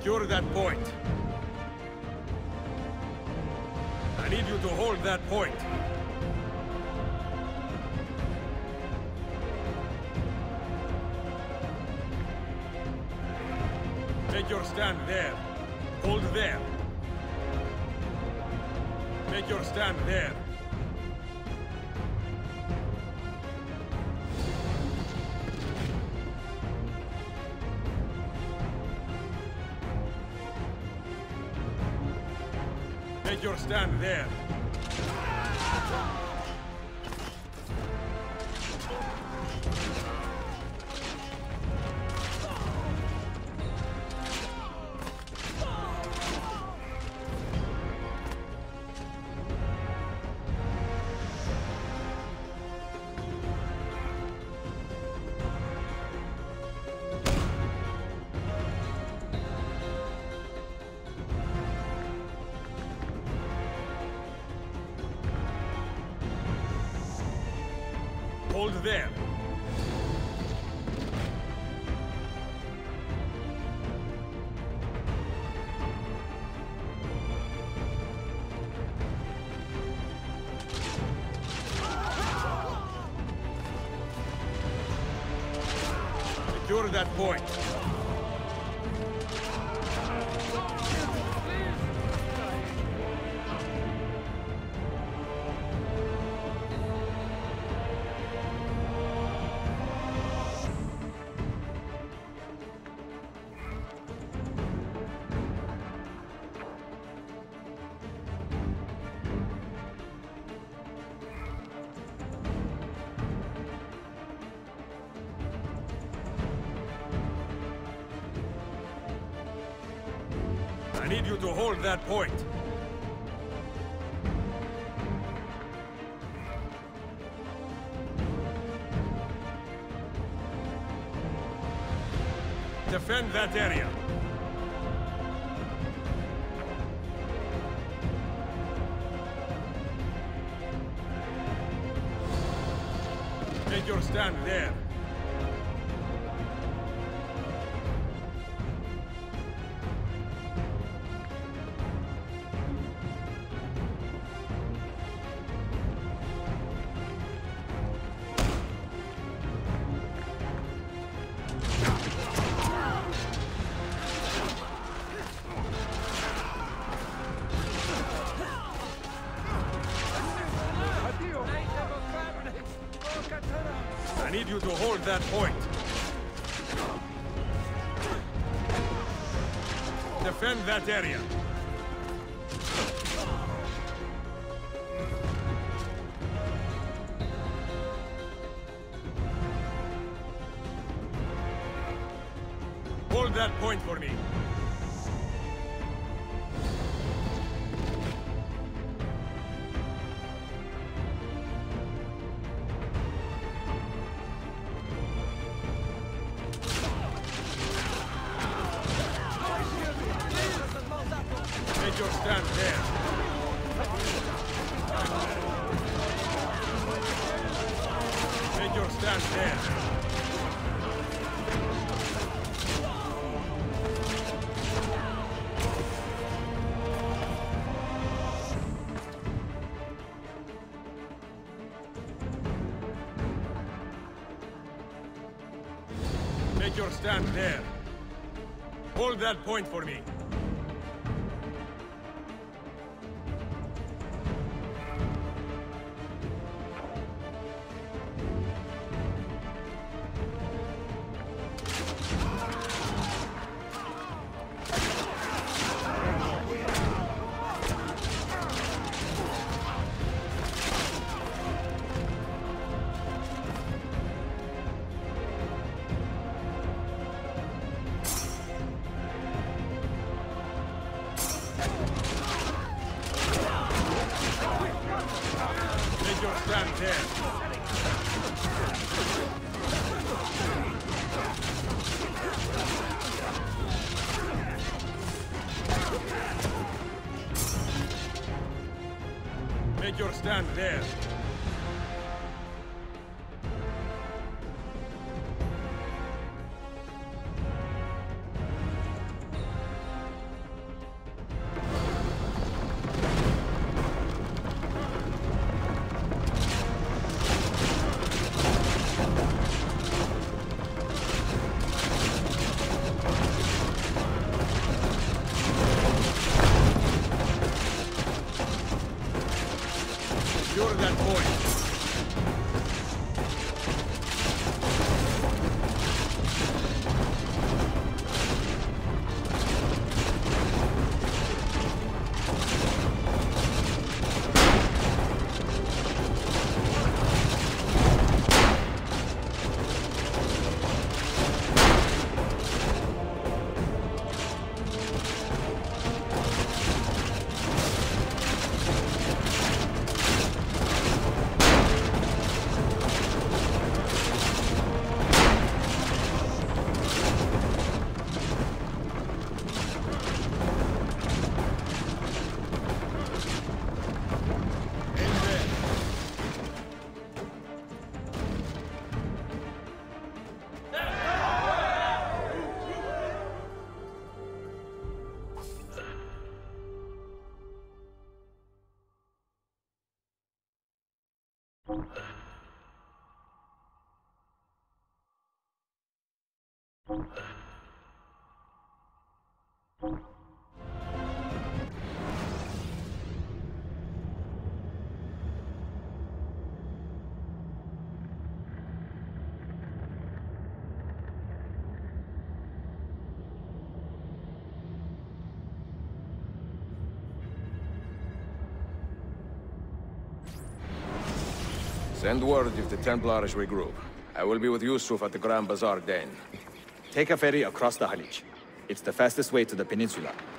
Secure that point. I need you to hold that point. Take your stand there. Hold there. Take your stand there. Take your stand there. Hold there. Secure that point. I need you to hold that point. Defend that area. Take your stand there. I need you to hold that point. Defend that area. Hold that point for me. Take your stand there. Take your stand there. Take your stand there. Hold that point for me. Take your stand there. Make your stand there. Secure that point. Send word if the Templars regroup. I will be with Yusuf at the Grand Bazaar Den. Take a ferry across the Halij. It's the fastest way to the peninsula.